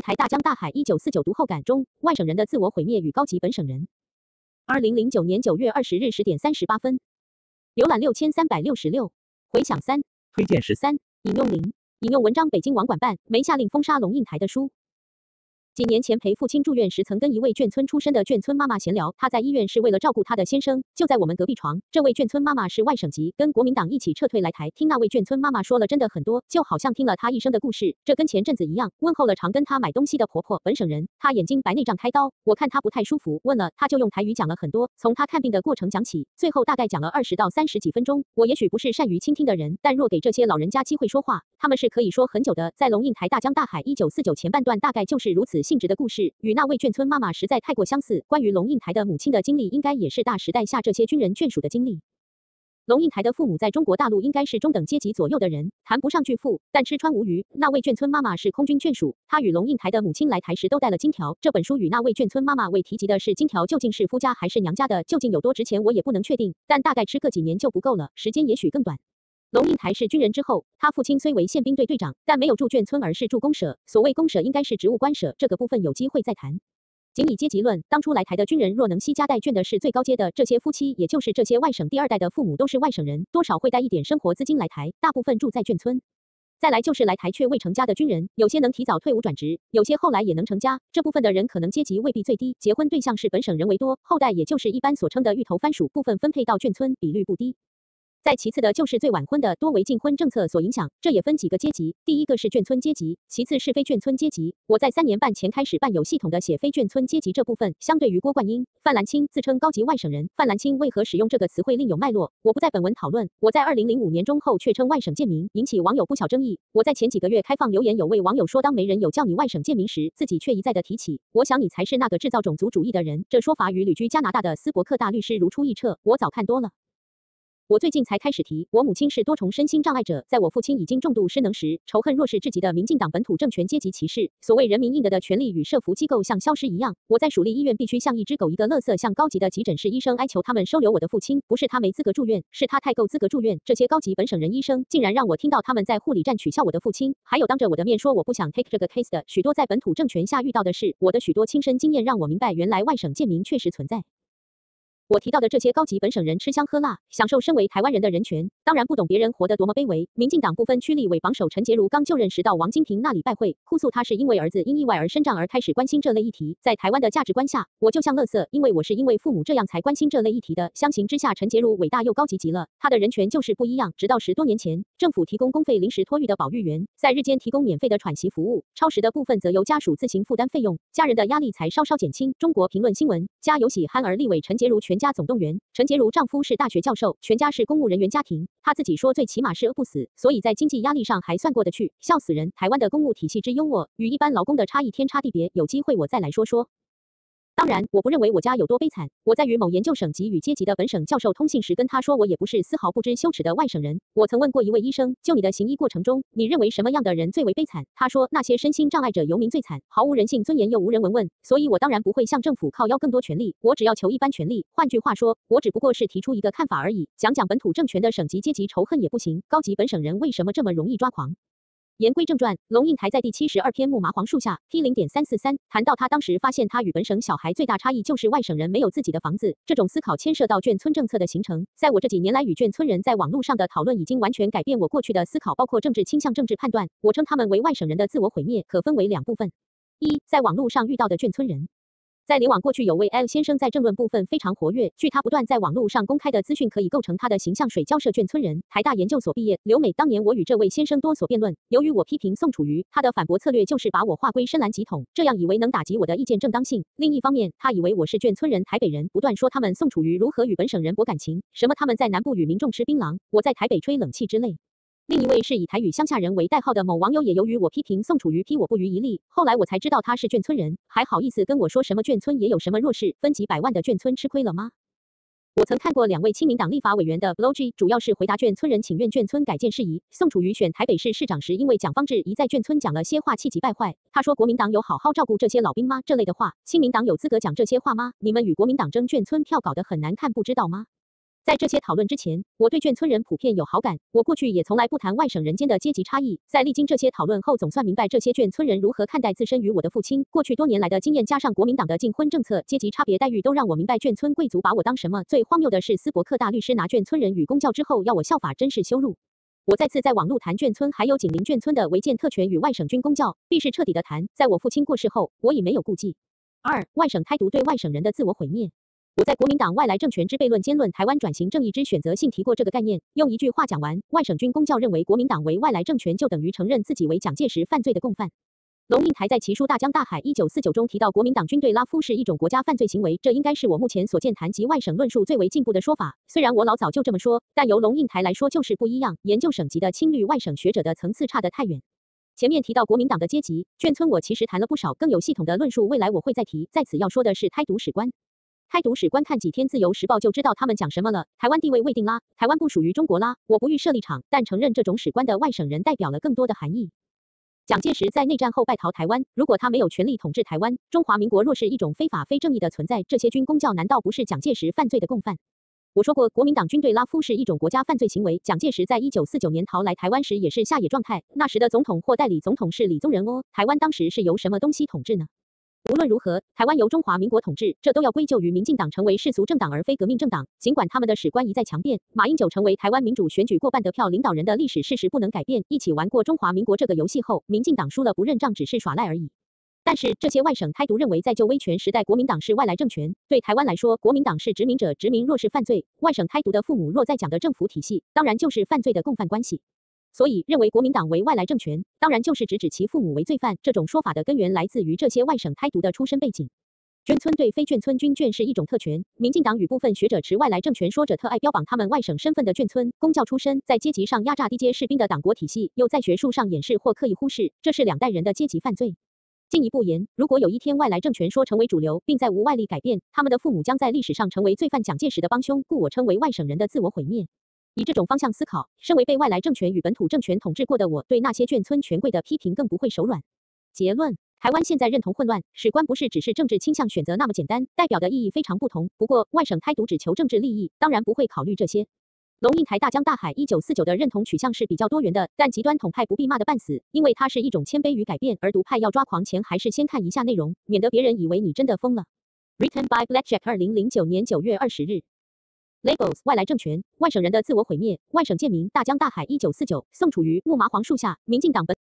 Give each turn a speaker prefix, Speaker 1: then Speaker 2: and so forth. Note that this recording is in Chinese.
Speaker 1: 台大江大海1949读后感中，外省人的自我毁灭与高级本省人。2009年9月20日10点38分。浏览6366，回响3，
Speaker 2: 推荐13，
Speaker 1: 引用0，引用文章。北京网管办没下令封杀龙应台的书。几年前陪父亲住院时，曾跟一位眷村出身的眷村妈妈闲聊。她在医院是为了照顾她的先生，就在我们隔壁床。这位眷村妈妈是外省籍，跟国民党一起撤退来台。听那位眷村妈妈说了真的很多，就好像听了她一生的故事。这跟前阵子一样，问候了常跟她买东西的婆婆，本省人。她眼睛白内障开刀，我看她不太舒服，问了她就用台语讲了很多，从她看病的过程讲起，最后大概讲了20到30几分钟。我也许不是善于倾听的人，但若给这些老人家机会说话，他们是可以说很久的。在龙应台大江大海1949前半段大概就是如此性质的故事。与那位眷村妈妈实在太过相似。关于龙应台的母亲的经历，应该也是大时代下这些军人眷属的经历。龙应台的父母在中国大陆应该是中等阶级左右的人，谈不上巨富，但吃穿无虞。那位眷村妈妈是空军眷属，她与龙应台的母亲来台时都带了金条。这本书与那位眷村妈妈未提及的是金条究竟是夫家还是娘家的，究竟有多值钱我也不能确定，但大概吃个几年就不够了，时间也许更短。龙应台是军人之后，他父亲虽为宪兵队队长，但没有住眷村，而是住公社。所谓公社应该是职务官社，这个部分有机会再谈。仅以阶级论，当初来台的军人若能惜家带眷的是最高阶的，这些夫妻也就是这些外省第二代的父母都是外省人，多少会带一点生活资金来台，大部分住在眷村。再来就是来台却未成家的军人，有些能提早退伍转职，有些后来也能成家。这部分的人可能阶级未必最低，结婚对象是本省人为多，后代也就是一般所称的芋头番薯，部分分配到眷村，比率不低。再其次的就是最晚婚的，多为禁婚政策所影响，这也分几个阶级，第一个是眷村阶级，其次是非眷村阶级。我在3年半前开始办有系统的写非眷村阶级这部分，相对于郭冠英、范兰青自称高级外省人，范兰青为何使用这个词汇另有脉络，我不在本文讨论。我在2005年中后却称外省贱民，引起网友不小争议。我在前几个月开放留言，有位网友说当没人有叫你外省贱民时，自己却一再的提起，我想你才是那个制造种族主义的人。这说法与旅居加拿大的斯伯克大律师如出一辙，我早看多了。我最近才开始提，我母亲是多重身心障碍者，在我父亲已经重度失能时，仇恨弱势至极的民进党本土政权阶级歧视，所谓人民应得的权利与社福机构像消失一样。我在属立医院必须像一只狗一个垃圾，向高级的急诊室医生哀求他们收留我的父亲，不是他没资格住院，是他太够资格住院。这些高级本省人医生竟然让我听到他们在护理站取笑我的父亲，还有当着我的面说我不想 take 这个 case 的。许多在本土政权下遇到的事，我的许多亲身经验让我明白，原来外省贱民确实存在。我提到的这些高级本省人吃香喝辣，享受身为台湾人的人权，当然不懂别人活得多么卑微。民进党不分区立委榜首陈洁如刚就任时到王金平那里拜会，哭诉他是因为儿子因意外而身障而开始关心这类议题。在台湾的价值观下，我就像垃圾，因为我是因为父母这样才关心这类议题的。相形之下，陈洁如伟大又高级极了，他的人权就是不一样。直到10多年前，政府提供公费临时托育的保育员，在日间提供免费的喘息服务，超时的部分则由家属自行负担费用，家人的压力才稍稍减轻。中国评论新闻，家有喜憨儿立委陈洁如全家总动员。陈洁如丈夫是大学教授，全家是公务人员家庭，她自己说最起码是饿不死，所以在经济压力上还算过得去，笑死人。台湾的公务体系之优渥，与一般劳工的差异天差地别，有机会我再来说说。当然，我不认为我家有多悲惨。我在与某研究省级与阶级的本省教授通信时，跟他说我也不是丝毫不知羞耻的外省人。我曾问过一位医生，就你的行医过程中，你认为什么样的人最为悲惨？他说那些身心障碍者游民最惨，毫无人性尊严又无人闻问。所以我当然不会向政府靠要更多权利，我只要求一般权利。换句话说，我只不过是提出一个看法而已，讲讲本土政权的省级阶级仇恨也不行，高级本省人为什么这么容易抓狂？言归正传，龙应台在第72篇木麻黄树下 P0.343 谈到他当时发现他与本省小孩最大差异就是外省人没有自己的房子，这种思考牵涉到眷村政策的形成。在我这几年来与眷村人在网络上的讨论已经完全改变我过去的思考，包括政治倾向、政治判断。我称他们为外省人的自我毁灭，可分为2部分。一，在网络上遇到的眷村人。在联网过去有位 L 先生在政论部分非常活跃，据他不断在网络上公开的资讯可以构成他的形象。水交社眷村人，台大研究所毕业。留美当年我与这位先生多所辩论，由于我批评宋楚瑜，他的反驳策略就是把我划归深蓝极统，这样以为能打击我的意见正当性。另一方面，他以为我是眷村人、台北人，不断说他们宋楚瑜如何与本省人博感情，什么他们在南部与民众吃槟榔，我在台北吹冷气之类。另一位是以台语乡下人为代号的某网友，也由于我批评宋楚瑜批我不遗余力，后来我才知道他是眷村人，还好意思跟我说什么眷村也有什么弱势，分几百万的眷村吃亏了吗？我曾看过2位亲民党立法委员的 blog， 主要是回答眷村人请愿眷村改建事宜。宋楚瑜选台北市市长时，因为蒋方智一在眷村讲了些话，气急败坏。他说国民党有好好照顾这些老兵吗？这类的话，亲民党有资格讲这些话吗？你们与国民党争眷村票搞得很难看，不知道吗？ 在这些讨论之前，我对眷村人普遍有好感。我过去也从来不谈外省人间的阶级差异，在历经这些讨论后，总算明白这些眷村人如何看待自身与我的父亲。过去多年来的经验，加上国民党的禁婚政策、阶级差别待遇，都让我明白眷村贵族把我当什么。最荒谬的是，斯伯克大律师拿眷村人与公教之后，要我效法，真是羞辱。我再次在网络谈眷村，还有紧邻眷村的违建特权与外省军公教，必是彻底的谈。在我父亲过世后，我已没有顾忌。2. 外省台独对外省人的自我毁灭。我在国民党外来政权之悖论兼论台湾转型正义之选择性提过这个概念，用一句话讲完：外省军公教认为国民党为外来政权，就等于承认自己为蒋介石犯罪的共犯。龙应台在其书《大江大海》1949中提到，国民党军队拉夫是一种国家犯罪行为，这应该是我目前所见谈及外省论述最为进步的说法。虽然我老早就这么说，但由龙应台来说就是不一样，研究省级的亲绿外省学者的层次差得太远。前面提到国民党的阶级眷村，我其实谈了不少，更有系统的论述，未来我会再提。在此要说的是台独史观。台独史观看几天《自由时报》就知道他们讲什么了。台湾地位未定啦，台湾不属于中国啦。我不预设立场，但承认这种史观的外省人代表了更多的含义。蒋介石在内战后败逃台湾，如果他没有权力统治台湾，中华民国若是一种非法非正义的存在，这些军公教难道不是蒋介石犯罪的共犯？我说过，国民党军队拉夫是一种国家犯罪行为。蒋介石在1949年逃来台湾时也是下野状态，那时的总统或代理总统是李宗仁哦。台湾当时是由什么东西统治呢？无论如何，台湾由中华民国统治，这都要归咎于民进党成为世俗政党而非革命政党。尽管他们的史观一再强辩，马英九成为台湾民主选举过半得票领导人的历史事实不能改变。一起玩过中华民国这个游戏后，民进党输了不认账，只是耍赖而已。但是这些外省台独认为，在旧威权时代，国民党是外来政权，对台湾来说，国民党是殖民者，殖民若是犯罪，外省台独的父母若在讲的政府体系，当然就是犯罪的共犯关系。所以，认为国民党为外来政权，当然就是指其父母为罪犯。这种说法的根源来自于这些外省台独的出身背景。眷村对非眷村军眷是一种特权，民进党与部分学者持外来政权说者特爱标榜他们外省身份的眷村公教出身，在阶级上压榨低阶士兵的党国体系，又在学术上掩饰或刻意忽视，这是两代人的阶级犯罪。进一步言，如果有一天外来政权说成为主流，并在无外力改变，他们的父母将在历史上成为罪犯蒋介石的帮凶，故我称为外省人的自我毁灭。以这种方向思考，身为被外来政权与本土政权统治过的我，对那些眷村权贵的批评更不会手软。结论：台湾现在认同混乱，史观不是只是政治倾向选择那么简单，代表的意义非常不同。不过外省台独只求政治利益，当然不会考虑这些。龙应台大江大海1949的认同取向是比较多元的，但极端统派不必骂得半死，因为它是一种谦卑与改变，而独派要抓狂前还是先看一下内容，免得别人以为你真的疯了。Written by Blackjack 2009年9月20日。Labels 外来政权，外省人的自我毁灭，外省贱民，大江大海1949，宋楚瑜，木麻黄树下，民进党本。